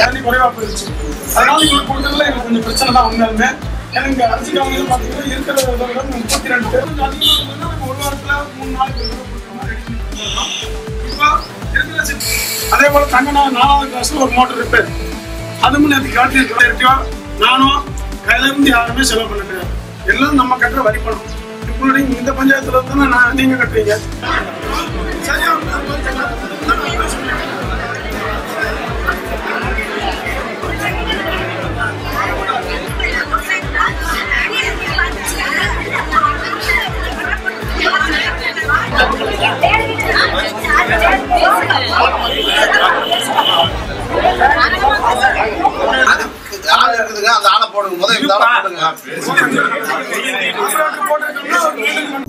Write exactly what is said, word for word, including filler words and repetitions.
தண்ணி குறைவா போயிடுச்சு. அதனால எங்களுக்கு கொடுக்கறதுல எனக்கு கொஞ்சம் பிரச்சனை தான் வந்தாலுமே எனக்கு அரிசி கவனிகள் பார்த்தீங்கன்னா இருக்கிற முப்பத்தி ரெண்டு பேர் அதிகமாக ஒரு வாரத்துல மூணு நாளைக்கு இப்போ இருக்கிற. அதே போல தங்க நாலாவது கிளாஸ்ல ஒரு மோட்டர் ரிப்பேர் அதுவும் நேற்று காட்டி நானும் கையில இருந்து யாருமே செலவு பண்ண கிடையாது. எல்லாம் நம்ம கட்டுற வரி பணம். இன்க்ளூடிங் இந்த பஞ்சாயத்துல தானே நான் நீங்க கட்டுறீங்க. சரியா அந்த ஆளை போடுங்க முதல்ல